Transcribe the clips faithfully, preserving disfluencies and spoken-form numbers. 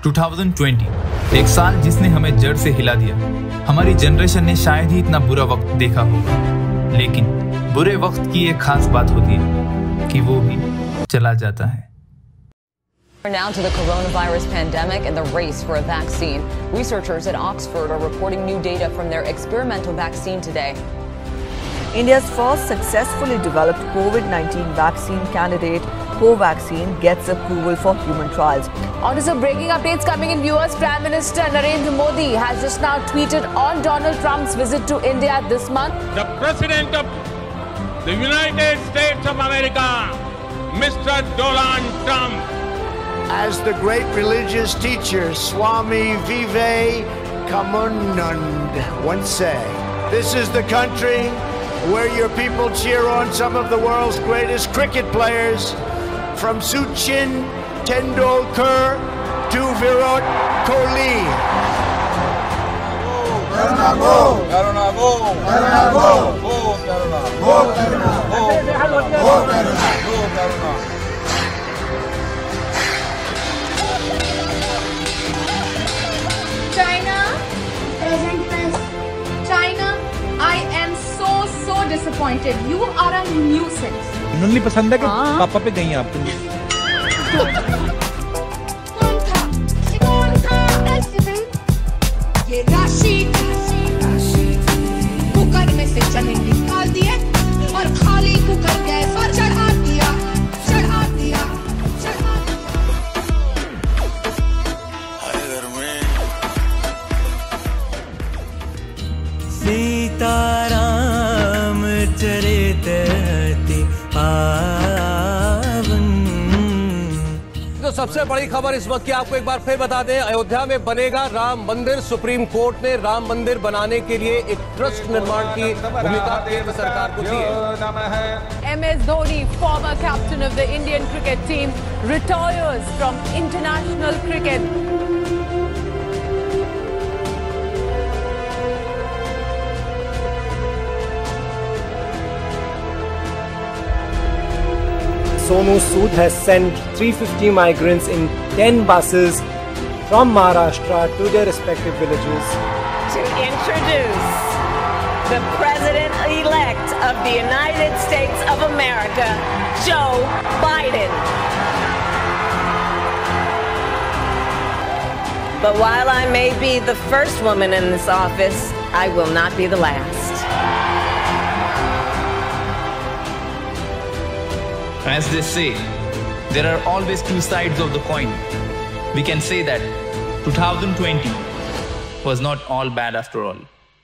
दो हज़ार बीस, एक साल जिसने हमें जड़ से हिला दिया। हमारी जनरेशन ने शायद ही इतना बुरा वक्त देखा होगा, लेकिन बुरे वक्त की एक खास बात होती है कि वो भी चला जाता है। Now to the coronavirus pandemic and the race for a vaccine. Researchers at Oxford are reporting new data from their experimental vaccine today. India's first successfully developed COVID nineteen vaccine candidate, Covaxin, gets approval for human trials. On to some breaking updates coming in, viewers. Prime Minister Narendra Modi has just now tweeted on Donald Trump's visit to India this month. The President of the United States of America, Mister Donald Trump. As the great religious teacher Swami Vivekanand once said, this is the country where your people cheer on some of the world's greatest cricket players, from Sachin Tendulkar to Virat Kohli. Karuna go! Karuna go! Karuna go! Go Karuna! Go Karuna! Go Karuna! Go Karuna! Go Karuna! China, present tense. China, I am so so disappointed. You are a nuisance. नन्ही पसंद है कि पापा पे गई हैं आप? कौन था? कौन था? ये राशि कुकर में से चने निकाल दिए और खाली कुकर गैस पर चढ़ा दिया, चढ़ा दिया, चढ़ा दिया। सीताराम चरित अति पावन। तो सबसे बड़ी खबर इस वक्त की आपको एक बार फिर बता दें, अयोध्या में बनेगा राम मंदिर। सुप्रीम कोर्ट ने राम मंदिर बनाने के लिए एक ट्रस्ट निर्माण की भूमिका केंद्र सरकार को दी है। M S Dhoni, former captain of the Indian cricket team, retires from international cricket. Sonu Sood has sent three hundred fifty migrants in ten buses from Maharashtra to their respective villages. To introduce the President-elect of the United States of America, Joe Biden. But while I may be the first woman in this office, I will not be the last. As they say, there are always two sides of the coin. We can say that twenty twenty was not all bad after all.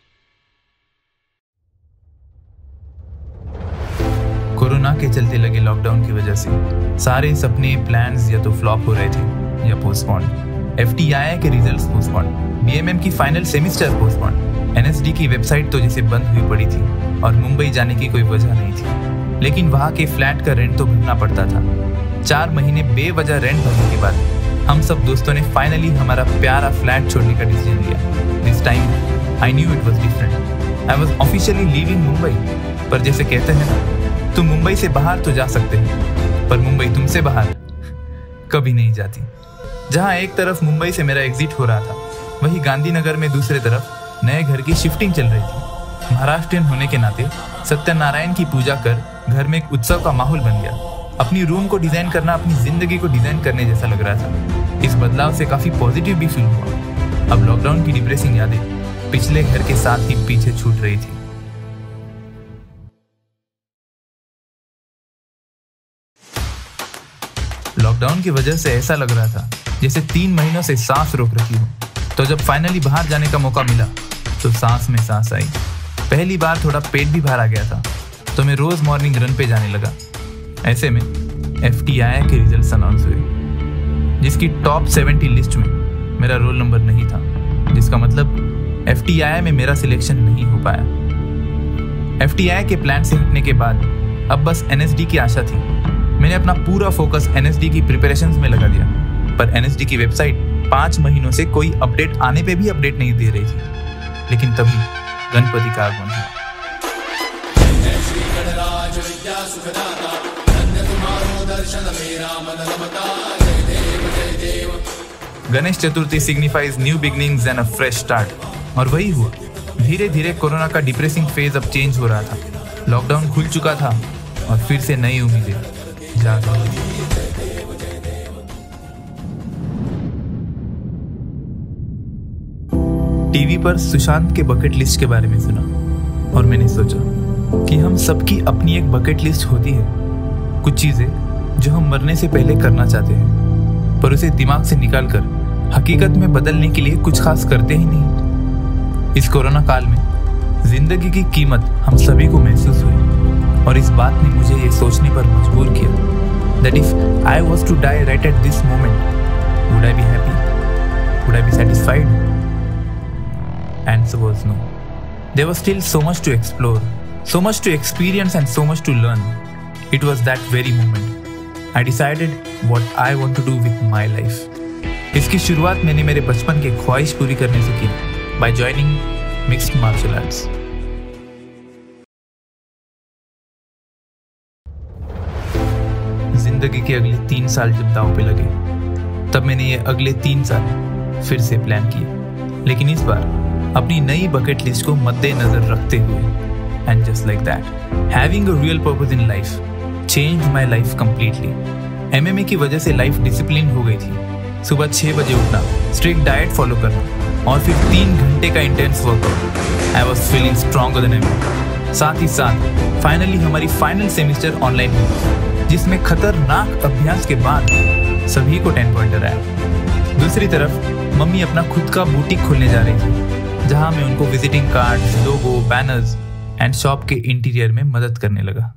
Corona के चलते लगे lockdown की वजह से सारे सपने, plans या तो फ्लॉप हो रहे थे या postpone. F T I I के results postpone, B M M की final semester postpone, N S D की वेबसाइट तो जैसे बंद हुई पड़ी थी और मुंबई जाने की कोई वजह नहीं थी, लेकिन वहाँ के फ्लैट का रेंट तो भरना पड़ता था। चार महीने बेवजह रेंट भरने के बाद हम सब दोस्तों ने फाइनली हमारा प्यारा फ्लैट छोड़ने का डिसीजन लिया। This time I knew it was different. I was officially leaving Mumbai. पर जैसे कहते हैं ना, तुम मुंबई से बाहर तो जा सकते हो, पर मुंबई तुमसे बाहर कभी नहीं जाती। जहाँ एक तरफ मुंबई से मेरा एग्जिट हो रहा था, वहीं गांधीनगर में दूसरे तरफ नए घर की शिफ्टिंग चल रही थी। महाराष्ट्रियन होने के नाते सत्यनारायण की पूजा कर घर में एक उत्सव का माहौल बन गया। अपनी रूम को डिजाइन करना अपनी जिंदगी को डिजाइन करने जैसा लग रहा था। इस बदलाव से काफी पॉजिटिव भी फील हुआ। अब लॉकडाउन की डिप्रेसिंग यादें पिछले घर के साथ ही पीछे छूट रही थी। लॉकडाउन की वजह से ऐसा लग रहा था जैसे तीन महीनों से सांस रोक रखी हो। तो जब फाइनली बाहर जाने का मौका मिला तो सांस में सांस आई। पहली बार थोड़ा पेट भी बाहर आ गया था, तो मैं रोज मॉर्निंग रन पे जाने लगा। ऐसे में एफ टी आई आई के रिजल्ट्स अनाउंस हुए, जिसकी टॉप सत्तर लिस्ट में मेरा रोल नंबर नहीं था, जिसका मतलब एफ टी आई आई में मेरा सिलेक्शन नहीं हो पाया। एफ टी आई आई के प्लान से हटने के बाद अब बस एन एस डी की आशा थी। मैंने अपना पूरा फोकस एन एस डी की प्रिपरेशंस में लगा दिया, पर एन एस डी की वेबसाइट पांच महीनों से कोई अपडेट आने पे भी अपडेट नहीं दे रही थी। लेकिन तभी गणपति का आगमन हुआ। Ganesh Chaturthi signifies new beginnings and a fresh start. और वही हुआ। धीरे धीरे कोरोना का डिप्रेसिंग फेज अब चेंज हो रहा था। लॉकडाउन खुल चुका था और फिर से नई उम्मीदें जाग रही। टीवी पर सुशांत के बकेट लिस्ट के बारे में सुना और मैंने सोचा कि हम सबकी अपनी एक बकेट लिस्ट होती है, कुछ चीजें जो हम मरने से पहले करना चाहते हैं पर उसे दिमाग से निकालकर हकीकत में बदलने के लिए कुछ खास करते ही नहीं। इस कोरोना काल में जिंदगी की कीमत हम सभी को महसूस हुई और इस बात ने मुझे ये सोचने पर मजबूर किया that if I was to die right at this moment, would I be happy? Would I be satisfied? Answer was no. There was still so much to explore, so much to experience and so much to learn. It was that very moment I decided what I want to do with my life. इसकी शुरुआत मैंने मेरे बचपन की ख्वाहिश पूरी करने से की by joining mixed martial arts. जिंदगी के अगले तीन साल जब दांव पे लगे तब मैंने ये अगले तीन साल फिर से प्लान किए, लेकिन इस बार अपनी नई बकेट लिस्ट को मद्देनजर रखते हुए। And just like that, having a real purpose in life changed my life completely. MMA की वजह से लाइफ डिसिप्लिन हो गई थी। सुबह छह बजे उठना, स्ट्रिक्ट डाइट फॉलो करना और फिर तीन घंटे का intense workout. I was feeling stronger than ever. साथ ही साथ फाइनली हमारी फाइनल सेमेस्टर ऑनलाइन हुई, जिसमें खतरनाक अभ्यास के बाद सभी को टेन पॉइंटर आया। दूसरी तरफ मम्मी अपना खुद का बुटीक खोलने जा रही थी, जहां मैं उनको visiting cards, logo, banners and shop के इंटीरियर में मदद करने लगा।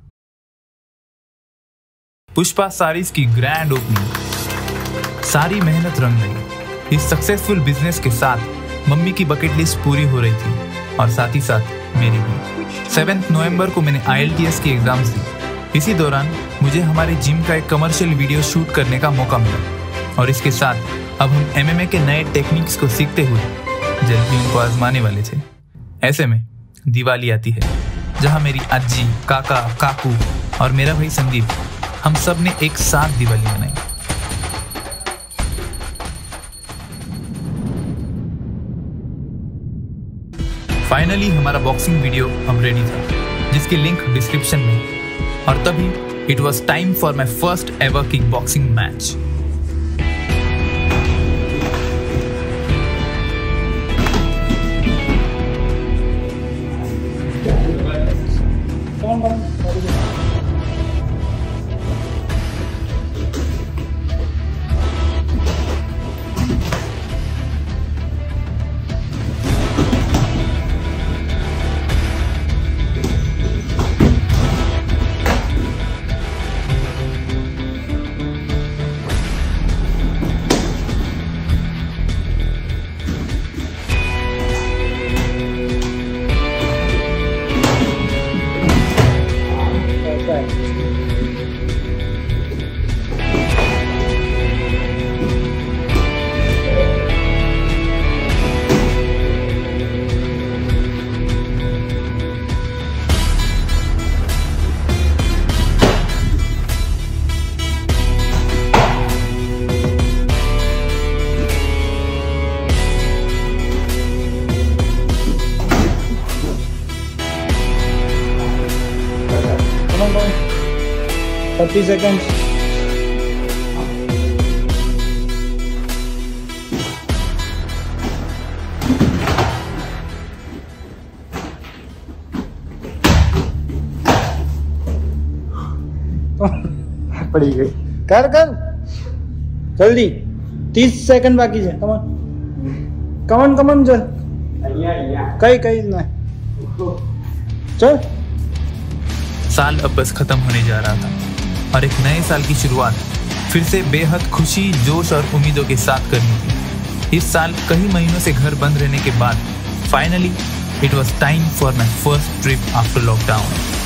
पुष्पा साड़ीज की ग्रैंड ओपनिंग, सारी मेहनत रंग गई। इस सक्सेसफुल बिजनेस के साथ मम्मी की बकेट लिस्ट पूरी हो रही थी और साथ ही साथ मेरी भी। सेवेंथ नवंबर को मैंने आई एल टी एस की एग्जाम्स दी। इसी दौरान मुझे हमारे जिम का एक कमर्शियल वीडियो शूट करने का मौका मिला और इसके साथ अब हम एम एम ए के नए टेक्निक्स को सीखते हुए जल्दी उनको आजमाने वाले थे। ऐसे में दिवाली आती है, जहां मेरी अज्जी, काका, काकू और मेरा भाई संदीप, हम सब ने एक साथ दिवाली मनाई। फाइनली हमारा बॉक्सिंग वीडियो अब रेडी था, जिसकी लिंक डिस्क्रिप्शन में। और तभी it was time for my first ever kickboxing match. thirty seconds. पड़ी गई। कर कर जल्दी, तीस सेकंड बाकी है। कमन कमन कमन चल, कहीं कहीं ना चल। साल अब बस खत्म होने जा रहा था और एक नए साल की शुरुआत फिर से बेहद खुशी, जोश और उम्मीदों के साथ करनी थी। इस साल कई महीनों से घर बंद रहने के बाद finally it was time for my first trip after lockdown.